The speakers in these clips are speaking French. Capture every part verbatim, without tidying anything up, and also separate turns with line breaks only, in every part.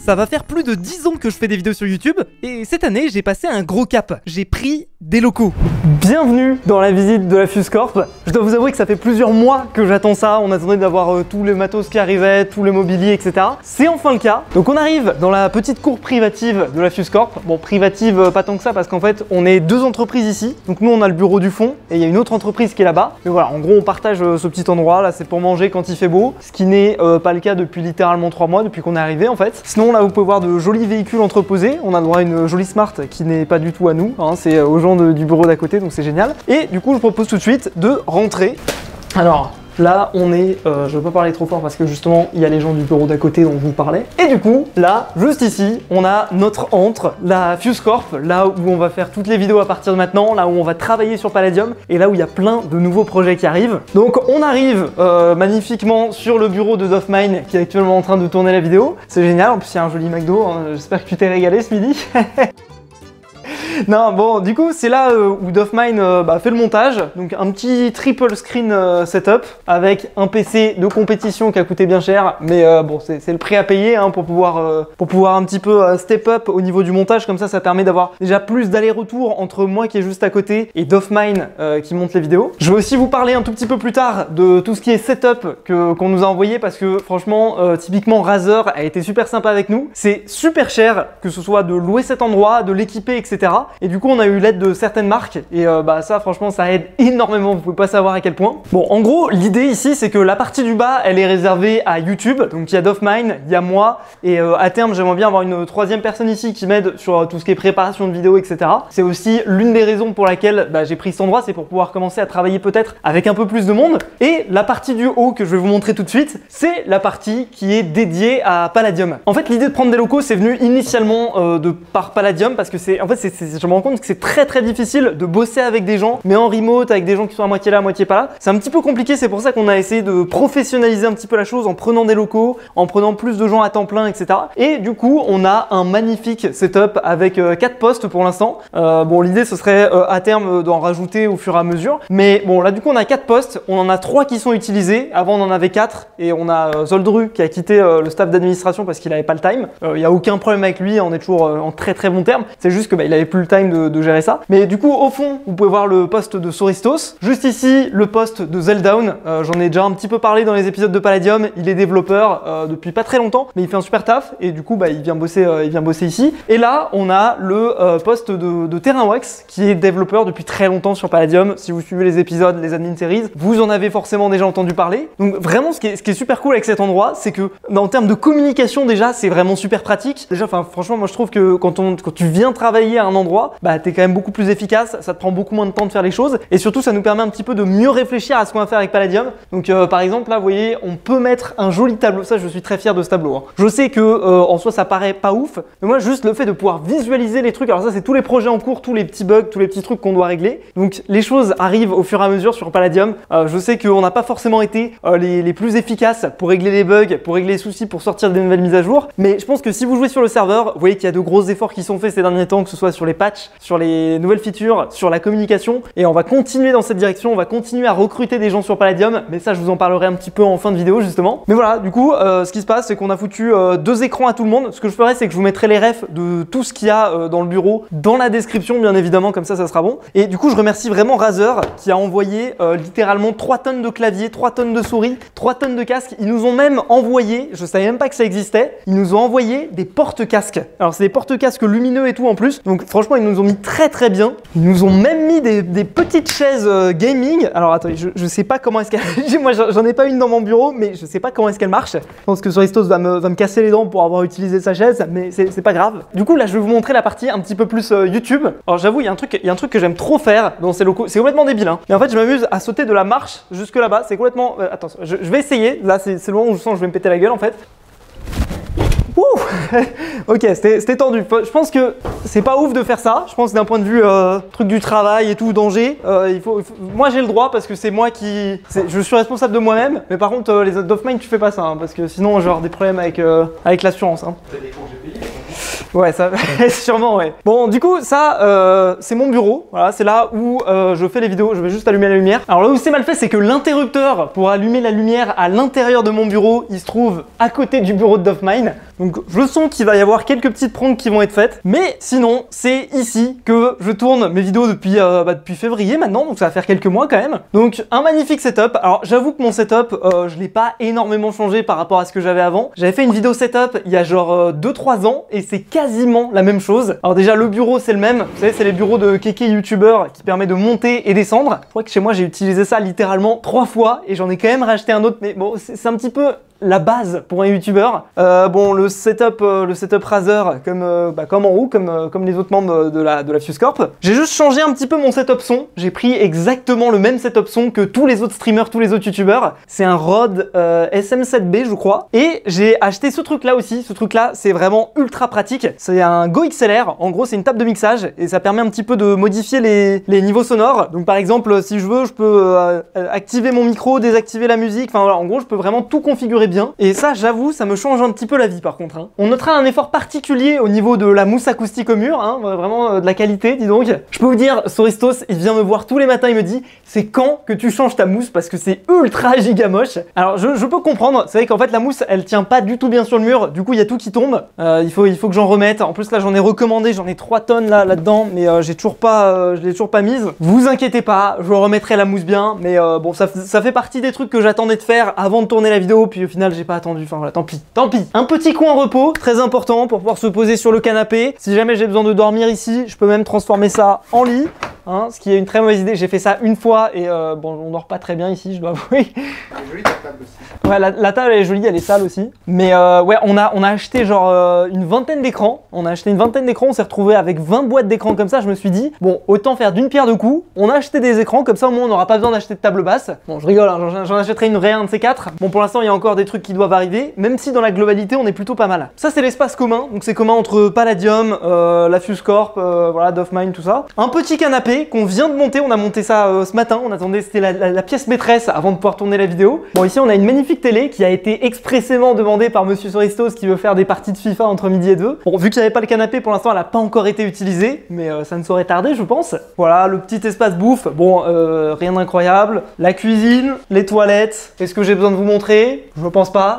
Ça va faire plus de dix ans que je fais des vidéos sur YouTube, et cette année j'ai passé un gros cap. J'ai pris des locaux. Bienvenue dans la visite de la Fuse Corp. Je dois vous avouer que ça fait plusieurs mois que j'attends ça. On attendait d'avoir euh, tous les matos qui arrivaient, tout le mobilier, et cetera. C'est enfin le cas. Donc on arrive dans la petite cour privative de la Fuse Corp. Bon, privative euh, pas tant que ça parce qu'en fait on est deux entreprises ici. Donc nous on a le bureau du fond et il y a une autre entreprise qui est là-bas. Mais voilà, en gros on partage euh, ce petit endroit. Là c'est pour manger quand il fait beau. Ce qui n'est euh, pas le cas depuis littéralement trois mois, depuis qu'on est arrivé en fait. Sinon là vous pouvez voir de jolis véhicules entreposés. On a droit à une jolie Smart qui n'est pas du tout à nous, hein. C'est aux gens de, du bureau d'à côté, donc c'est génial. Et du coup je propose tout de suite de rentrer. Alors là on est, euh, je ne veux pas parler trop fort parce que justement il y a les gens du bureau d'à côté dont je vous parlais. Et du coup là, juste ici, on a notre antre, la Fuse Corp, là où on va faire toutes les vidéos à partir de maintenant, là où on va travailler sur Palladium et là où il y a plein de nouveaux projets qui arrivent. Donc on arrive euh, magnifiquement sur le bureau de Dofmine qui est actuellement en train de tourner la vidéo. C'est génial, en plus il y a un joli McDo, hein. J'espère que tu t'es régalé ce midi. Non, bon, du coup, c'est là euh, où Dofmine euh, bah, fait le montage. Donc, un petit triple screen euh, setup avec un P C de compétition qui a coûté bien cher. Mais euh, bon, c'est le prix à payer hein, pour, pouvoir, euh, pour pouvoir un petit peu euh, step up au niveau du montage. Comme ça, ça permet d'avoir déjà plus d'aller-retour entre moi qui est juste à côté et Dofmine euh, qui monte les vidéos. Je vais aussi vous parler un tout petit peu plus tard de tout ce qui est setup que, qu'on nous a envoyé parce que franchement, euh, typiquement, Razer a été super sympa avec nous. C'est super cher que ce soit de louer cet endroit, de l'équiper, et cetera. Et du coup on a eu l'aide de certaines marques et euh, bah ça franchement ça aide énormément, vous pouvez pas savoir à quel point. Bon en gros l'idée ici c'est que la partie du bas elle est réservée à YouTube, donc il y a Dofmine, il y a moi et euh, à terme j'aimerais bien avoir une troisième personne ici qui m'aide sur euh, tout ce qui est préparation de vidéos, et cetera. C'est aussi l'une des raisons pour laquelle bah, j'ai pris cet endroit, c'est pour pouvoir commencer à travailler peut-être avec un peu plus de monde. Et la partie du haut que je vais vous montrer tout de suite, c'est la partie qui est dédiée à Palladium. En fait l'idée de prendre des locaux c'est venu initialement euh, de par Palladium parce que c'est en fait c'est je me rends compte que c'est très très difficile de bosser avec des gens, mais en remote, avec des gens qui sont à moitié là, à moitié pas là. C'est un petit peu compliqué, c'est pour ça qu'on a essayé de professionnaliser un petit peu la chose en prenant des locaux, en prenant plus de gens à temps plein, et cetera. Et du coup, on a un magnifique setup avec euh, quatre postes pour l'instant. Euh, bon, l'idée ce serait euh, à terme d'en rajouter au fur et à mesure. Mais bon, là du coup, on a quatre postes, on en a trois qui sont utilisés. Avant, on en avait quatre et on a euh, Zoldru qui a quitté euh, le staff d'administration parce qu'il n'avait pas le time. Il euh, n'y a aucun problème avec lui, on est toujours euh, en très très bon terme. C'est juste que bah, il avait plus le time de, de gérer ça. Mais du coup au fond vous pouvez voir le poste de Soristos, juste ici le poste de Zeldown. Euh, j'en ai déjà un petit peu parlé dans les épisodes de Palladium. Il est développeur euh, depuis pas très longtemps mais il fait un super taf et du coup bah, il, vient bosser, euh, il vient bosser ici. Et là on a le euh, poste de, de Terrainwax qui est développeur depuis très longtemps sur Palladium. Si vous suivez les épisodes, les admin series, vous en avez forcément déjà entendu parler. Donc vraiment ce qui est, ce qui est super cool avec cet endroit c'est que en termes de communication déjà c'est vraiment super pratique. Déjà enfin franchement moi je trouve que quand, on, quand tu viens travailler à un endroit bah t'es quand même beaucoup plus efficace, ça te prend beaucoup moins de temps de faire les choses et surtout ça nous permet un petit peu de mieux réfléchir à ce qu'on va faire avec Palladium. Donc euh, par exemple là vous voyez on peut mettre un joli tableau, ça je suis très fier de ce tableau hein. Je sais que euh, en soi ça paraît pas ouf mais moi juste le fait de pouvoir visualiser les trucs, alors ça c'est tous les projets en cours, tous les petits bugs, tous les petits trucs qu'on doit régler, donc les choses arrivent au fur et à mesure sur Palladium. Euh, je sais qu'on n'a pas forcément été euh, les, les plus efficaces pour régler les bugs, pour régler les soucis, pour sortir des nouvelles mises à jour, mais je pense que si vous jouez sur le serveur vous voyez qu'il y a de gros efforts qui sont faits ces derniers temps, que ce soit sur les patchs, sur les nouvelles features, sur la communication et on va continuer dans cette direction, on va continuer à recruter des gens sur Palladium mais ça je vous en parlerai un petit peu en fin de vidéo justement. Mais voilà du coup euh, ce qui se passe c'est qu'on a foutu euh, deux écrans à tout le monde. Ce que je ferai c'est que je vous mettrai les refs de tout ce qu'il y a euh, dans le bureau dans la description bien évidemment, comme ça ça sera bon. Et du coup je remercie vraiment Razer qui a envoyé euh, littéralement trois tonnes de clavier, trois tonnes de souris, trois tonnes de casques. Ils nous ont même envoyé, je savais même pas que ça existait, ils nous ont envoyé des porte-casques. Alors c'est des porte-casques lumineux et tout en plus, donc franchement ils nous ont mis très très bien. Ils nous ont même mis des, des petites chaises euh, gaming. Alors attendez, je, je sais pas comment est-ce qu'elle... Moi j'en ai pas une dans mon bureau, mais je sais pas comment est-ce qu'elle marche. Je pense que Soristos va me, va me casser les dents pour avoir utilisé sa chaise, mais c'est pas grave. Du coup là je vais vous montrer la partie un petit peu plus euh, YouTube. Alors j'avoue il y a un truc, il y a un truc que j'aime trop faire dans ces locaux, c'est complètement débile hein. Mais en fait je m'amuse à sauter de la marche jusque là-bas, c'est complètement... Euh, attends, je, je vais essayer, là c'est le moment où je sens que je vais me péter la gueule en fait. Ouh ok, c'était tendu. Je pense que c'est pas ouf de faire ça. Je pense que d'un point de vue euh, truc du travail et tout, danger, euh, il, faut, il faut... moi j'ai le droit parce que c'est moi qui... Je suis responsable de moi-même. Mais par contre, euh, les autres Dofmine, tu fais pas ça. Hein, parce que sinon, je vais avoir des problèmes avec, euh, avec l'assurance. Hein. T'as des congés payés? Ouais, ça sûrement, ouais. Bon, du coup, ça, euh, c'est mon bureau. Voilà, c'est là où euh, je fais les vidéos. Je vais juste allumer la lumière. Alors là où c'est mal fait, c'est que l'interrupteur pour allumer la lumière à l'intérieur de mon bureau, il se trouve à côté du bureau de Dofmine. Donc je sens qu'il va y avoir quelques petites pranks qui vont être faites. Mais sinon, c'est ici que je tourne mes vidéos depuis, euh, bah, depuis février maintenant, donc ça va faire quelques mois quand même. Donc un magnifique setup. Alors j'avoue que mon setup, euh, je l'ai pas énormément changé par rapport à ce que j'avais avant. J'avais fait une vidéo setup il y a genre euh, deux trois ans et c'est quasiment la même chose. Alors déjà le bureau c'est le même, vous savez c'est les bureaux de Kéké YouTuber qui permet de monter et descendre. Je crois que chez moi j'ai utilisé ça littéralement trois fois et j'en ai quand même racheté un autre, mais bon c'est un petit peu la base pour un youtubeur. Euh, bon, le setup, euh, le setup Razer, comme, euh, bah, comme en haut, comme, euh, comme les autres membres de la, de la Fuse Corp. J'ai juste changé un petit peu mon setup son. J'ai pris exactement le même setup son que tous les autres streamers, tous les autres youtubeurs. C'est un Rode euh, S M sept B, je crois. Et j'ai acheté ce truc-là aussi. Ce truc-là, c'est vraiment ultra pratique. C'est un Go X L R. En gros, c'est une table de mixage et ça permet un petit peu de modifier les, les niveaux sonores. Donc, par exemple, si je veux, je peux euh, activer mon micro, désactiver la musique. Enfin, voilà, en gros, je peux vraiment tout configurer bien. Et ça, j'avoue, ça me change un petit peu la vie par contre. Hein. On notera un effort particulier au niveau de la mousse acoustique au mur, hein, vraiment euh, de la qualité, dis donc. Je peux vous dire, Soristos, il vient me voir tous les matins, il me dit c'est quand que tu changes ta mousse parce que c'est ultra giga moche. Alors je, je peux comprendre, c'est vrai qu'en fait la mousse elle tient pas du tout bien sur le mur, du coup il y a tout qui tombe. Euh, il faut, il faut que j'en remette. En plus là j'en ai recommandé, j'en ai trois tonnes là là-dedans, mais euh, j'ai toujours pas, euh, je l'ai toujours pas mise. Vous inquiétez pas, je remettrai la mousse bien, mais euh, bon ça, ça fait partie des trucs que j'attendais de faire avant de tourner la vidéo, puis au final j'ai pas attendu, enfin voilà, tant pis, tant pis. Un petit coin repos, très important pour pouvoir se poser sur le canapé. Si jamais j'ai besoin de dormir ici, je peux même transformer ça en lit. Hein, ce qui est une très mauvaise idée, j'ai fait ça une fois et euh, bon on dort pas très bien ici je dois avouer.
Elle est jolie ta table aussi.
Ouais la, la table elle est jolie, elle est sale aussi. Mais euh, ouais on a, on a acheté genre euh, une vingtaine d'écrans, on a acheté une vingtaine d'écrans, on s'est retrouvé avec vingt boîtes d'écrans comme ça, je me suis dit bon autant faire d'une pierre deux coups, on a acheté des écrans comme ça au moins on n'aura pas besoin d'acheter de table basse. Bon je rigole, hein, j'en achèterai une vraie un de ces quatre. Bon pour l'instant il y a encore des trucs qui doivent arriver, même si dans la globalité on est plutôt pas mal. Ça c'est l'espace commun, donc c'est commun entre Palladium, euh, la Fuse Corp, euh, voilà, Dofmine, tout ça. Un petit canapé qu'on vient de monter. On a monté ça euh, ce matin, on attendait, c'était la, la, la pièce maîtresse avant de pouvoir tourner la vidéo. Bon ici on a une magnifique télé qui a été expressément demandée par Monsieur Soristos qui veut faire des parties de FIFA entre midi et deux. Bon vu qu'il n'y avait pas le canapé pour l'instant elle n'a pas encore été utilisée, mais euh, ça ne saurait tarder je pense. Voilà le petit espace bouffe, bon euh, rien d'incroyable. La cuisine, les toilettes, est-ce que j'ai besoin de vous montrer? Je pense pas.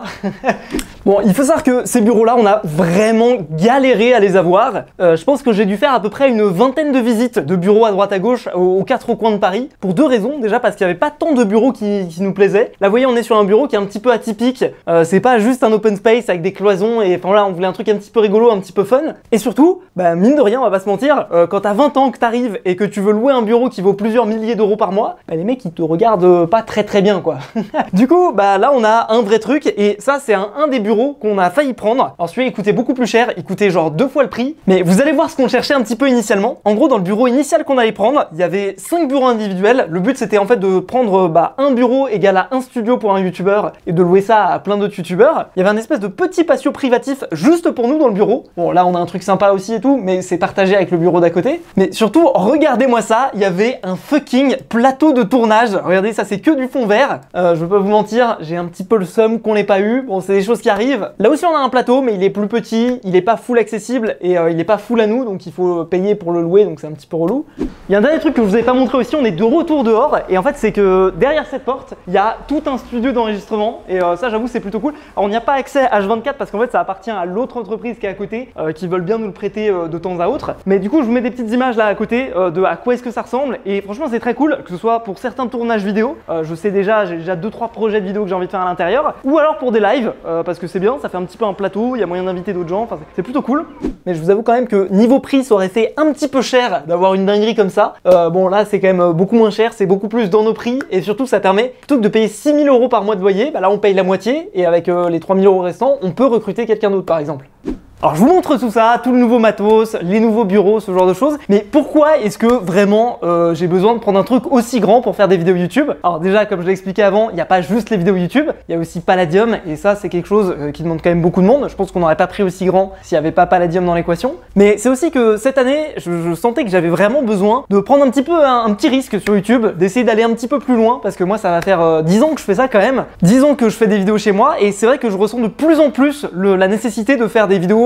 Bon il faut savoir que ces bureaux là on a vraiment galéré à les avoir. Euh, je pense que j'ai dû faire à peu près une vingtaine de visites de bureaux à droite à gauche aux quatre coins de Paris, pour deux raisons. Déjà parce qu'il n'y avait pas tant de bureaux qui, qui nous plaisaient. Là vous voyez on est sur un bureau qui est un petit peu atypique, euh, c'est pas juste un open space avec des cloisons et enfin là on voulait un truc un petit peu rigolo, un petit peu fun. Et surtout, bah mine de rien on va pas se mentir, euh, quand t'as vingt ans que t'arrives et que tu veux louer un bureau qui vaut plusieurs milliers d'euros par mois, bah les mecs ils te regardent pas très très bien quoi. Du coup bah là on a un vrai truc et ça c'est un, un des bureaux qu'on a failli prendre. Alors celui-là il coûtait beaucoup plus cher, il coûtait genre deux fois le prix, mais vous allez voir ce qu'on cherchait un petit peu initialement. En gros dans le bureau initial qu'on allait prendre, il y avait cinq bureaux individuels. Le but c'était en fait de prendre bah, un bureau égal à un studio pour un youtubeur et de louer ça à plein d'autres youtubeurs. Il y avait un espèce de petit patio privatif juste pour nous dans le bureau. Bon là on a un truc sympa aussi et tout, mais c'est partagé avec le bureau d'à côté. Mais surtout regardez-moi ça, il y avait un fucking plateau de tournage. Regardez ça c'est que du fond vert. Euh, je veux pas vous mentir, j'ai un petit peu le seum qu'on l'ait pas eu. Bon c'est des choses qui arrivent. Là aussi on a un plateau mais il est plus petit, il est pas full accessible et euh, il est pas full à nous donc il faut payer pour le louer donc c'est un petit peu relou. Il y a un dernier truc que je vous ai pas montré aussi, on est de retour dehors et en fait c'est que derrière cette porte il y a tout un studio d'enregistrement et euh, ça j'avoue c'est plutôt cool. Alors on n'y a pas accès H vingt-quatre parce qu'en fait ça appartient à l'autre entreprise qui est à côté euh, qui veulent bien nous le prêter euh, de temps à autre, mais du coup je vous mets des petites images là à côté euh, de à quoi est-ce que ça ressemble et franchement c'est très cool que ce soit pour certains tournages vidéo, euh, je sais déjà j'ai déjà deux trois projets de vidéo que j'ai envie de faire à l'intérieur ou alors pour des lives euh, parce que c'est bien, ça fait un petit peu un plateau, il y a moyen d'inviter d'autres gens, enfin c'est plutôt cool. Mais je vous avoue quand même que niveau prix ça aurait fait un petit peu cher d'avoir une dinguerie comme ça. Euh, bon là c'est quand même beaucoup moins cher, c'est beaucoup plus dans nos prix et surtout ça permet plutôt que de payer six mille euros par mois de loyer, bah là on paye la moitié et avec euh, les trois mille euros restants on peut recruter quelqu'un d'autre par exemple. Alors je vous montre tout ça, tout le nouveau matos, les nouveaux bureaux, ce genre de choses. Mais pourquoi est-ce que vraiment euh, j'ai besoin de prendre un truc aussi grand pour faire des vidéos YouTube? Alors déjà, comme je l'ai expliqué avant, il n'y a pas juste les vidéos YouTube, il y a aussi Palladium et ça c'est quelque chose euh, qui demande quand même beaucoup de monde. Je pense qu'on n'aurait pas pris aussi grand s'il n'y avait pas Palladium dans l'équation. Mais c'est aussi que cette année, je, je sentais que j'avais vraiment besoin de prendre un petit peu un, un petit risque sur YouTube, d'essayer d'aller un petit peu plus loin parce que moi ça va faire euh, dix ans que je fais ça quand même, dix ans que je fais des vidéos chez moi et c'est vrai que je ressens de plus en plus le, la nécessité de faire des vidéos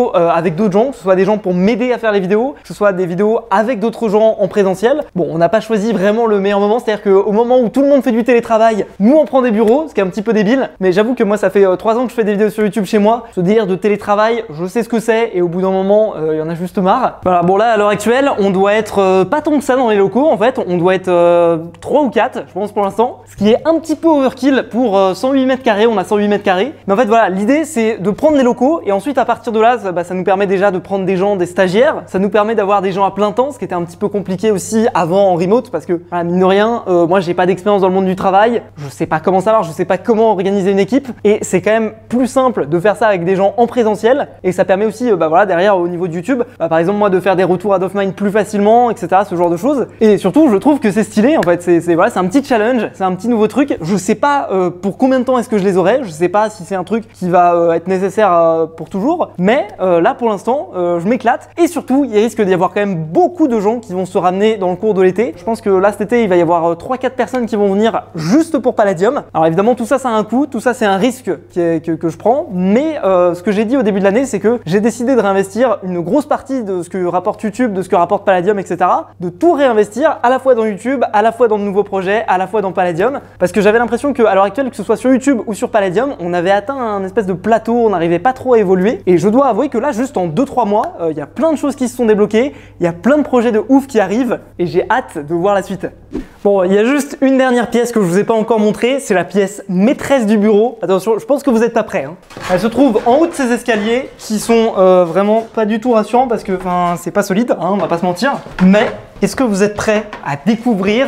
vidéos euh, avec d'autres gens, que ce soit des gens pour m'aider à faire les vidéos, que ce soit des vidéos avec d'autres gens en présentiel. Bon, on n'a pas choisi vraiment le meilleur moment, c'est-à-dire qu'au moment où tout le monde fait du télétravail, nous on prend des bureaux, ce qui est un petit peu débile, mais j'avoue que moi ça fait trois ans que je fais des vidéos sur YouTube chez moi. Ce délire de télétravail, je sais ce que c'est et au bout d'un moment, il euh, y en a juste marre. Voilà, bon là à l'heure actuelle, on doit être euh, pas tant que ça dans les locaux en fait, on doit être euh, trois ou quatre, je pense pour l'instant, ce qui est un petit peu overkill pour euh, cent huit mètres carrés, on a cent huit mètres carrés. Mais en fait voilà, l'idée c'est de prendre les locaux et ensuite à partir de là, ça, bah, ça nous permet déjà de prendre des gens, des stagiaires, ça nous permet d'avoir des gens à plein temps, ce qui était un petit peu compliqué aussi avant en remote parce que voilà, mine de rien, euh, moi j'ai pas d'expérience dans le monde du travail, je sais pas comment ça marche, je sais pas comment organiser une équipe et c'est quand même plus simple de faire ça avec des gens en présentiel et ça permet aussi euh, bah, voilà, derrière au niveau de YouTube, bah, par exemple moi de faire des retours à DofMind plus facilement, et cetera. Ce genre de choses. Et surtout, je trouve que c'est stylé en fait. C'est voilà, c'est un petit challenge, c'est un petit nouveau truc. Je sais pas euh, pour combien de temps est-ce que je les aurai. Je sais pas si c'est un truc qui va euh, être nécessaire euh, pour toujours. Mais euh, là, pour l'instant, euh, je m'éclate. Et surtout, il risque d'y avoir quand même beaucoup de gens qui vont se ramener dans le cours de l'été. Je pense que là, cet été, il va y avoir euh, trois quatre personnes qui vont venir juste pour Palladium. Alors évidemment, tout ça, ça a un coût. Tout ça, c'est un risque qui est, que, que je prends. Mais euh, ce que j'ai dit au début de l'année, c'est que j'ai décidé de réinvestir une grosse partie de ce que rapporte YouTube, de ce que rapporte Palladium, et cetera. De tout réinvestir à la fois dans YouTube, à la fois dans de nouveaux projets, à la fois dans Palladium. Parce que j'avais l'impression qu'à l'heure actuelle, que ce soit sur YouTube ou sur Palladium, on avait atteint un espèce de plateau, on n'arrivait pas trop à évoluer. Et je dois avouer que là, juste en deux trois mois, il euh, y a plein de choses qui se sont débloquées, il y a plein de projets de ouf qui arrivent et j'ai hâte de voir la suite. Bon, il y a juste une dernière pièce que je vous ai pas encore montrée, c'est la pièce maîtresse du bureau. Attention, je pense que vous êtes pas prêts. Hein. Elle se trouve en haut de ces escaliers qui sont euh, vraiment pas du tout rassurants parce que enfin, c'est pas solide, hein, on va pas se mentir. Mais est-ce que vous êtes prêts à découvrir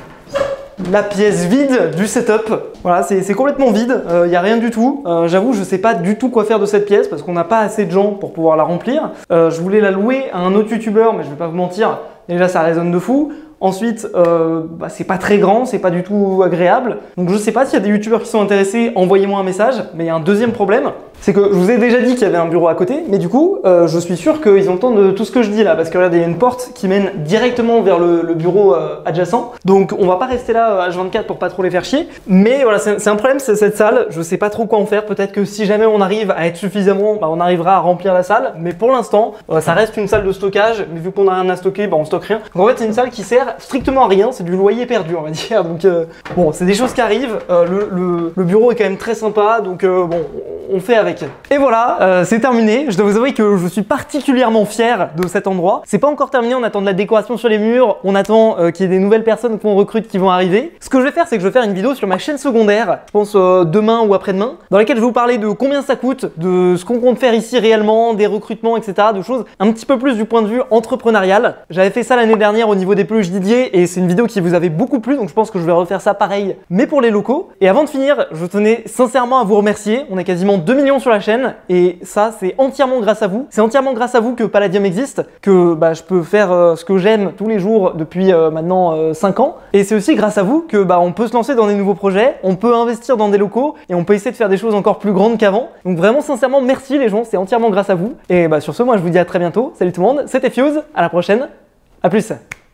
la pièce vide du setup? Voilà, c'est complètement vide, il euh, n'y a rien du tout. Euh, J'avoue, je sais pas du tout quoi faire de cette pièce parce qu'on n'a pas assez de gens pour pouvoir la remplir. Euh, je voulais la louer à un autre youtubeur, mais je vais pas vous mentir, déjà ça résonne de fou. Ensuite, euh, bah, c'est pas très grand, c'est pas du tout agréable. Donc je sais pas s'il y a des youtubeurs qui sont intéressés, envoyez-moi un message. Mais il y a un deuxième problème, c'est que je vous ai déjà dit qu'il y avait un bureau à côté, mais du coup, euh, je suis sûr qu'ils entendent tout ce que je dis là, parce que regardez, il y a une porte qui mène directement vers le, le bureau euh, adjacent. Donc on va pas rester là H vingt-quatre pour pas trop les faire chier. Mais voilà, c'est un problème, c'est cette salle. Je sais pas trop quoi en faire. Peut-être que si jamais on arrive à être suffisamment, bah, on arrivera à remplir la salle. Mais pour l'instant, euh, ça reste une salle de stockage. Mais vu qu'on a rien à stocker, bah, on stocke rien. Donc en fait, c'est une salle qui sert strictement à rien. C'est du loyer perdu, on va dire. Donc euh, bon, c'est des choses qui arrivent. Euh, le, le, le bureau est quand même très sympa. Donc euh, bon, on fait avec. Et voilà, euh, c'est terminé. Je dois vous avouer que je suis particulièrement fier de cet endroit. C'est pas encore terminé, on attend de la décoration sur les murs, on attend euh, qu'il y ait des nouvelles personnes qu'on recrute qui vont arriver. Ce que je vais faire, c'est que je vais faire une vidéo sur ma chaîne secondaire, je pense euh, demain ou après-demain, dans laquelle je vais vous parler de combien ça coûte, de ce qu'on compte faire ici réellement, des recrutements, et cetera. De choses un petit peu plus du point de vue entrepreneurial. J'avais fait ça l'année dernière au niveau des peluches Didier et c'est une vidéo qui vous avait beaucoup plu, donc je pense que je vais refaire ça pareil, mais pour les locaux. Et avant de finir, je tenais sincèrement à vous remercier. On a quasiment deux millions sur la chaîne et ça c'est entièrement grâce à vous. C'est entièrement grâce à vous que Palladium existe, que bah, je peux faire euh, ce que j'aime tous les jours depuis euh, maintenant euh, cinq ans. Et c'est aussi grâce à vous que bah, on peut se lancer dans des nouveaux projets, on peut investir dans des locaux et on peut essayer de faire des choses encore plus grandes qu'avant. Donc vraiment sincèrement merci les gens, c'est entièrement grâce à vous. Et bah, sur ce, moi je vous dis à très bientôt. Salut tout le monde, c'était Fuse, à la prochaine, à plus.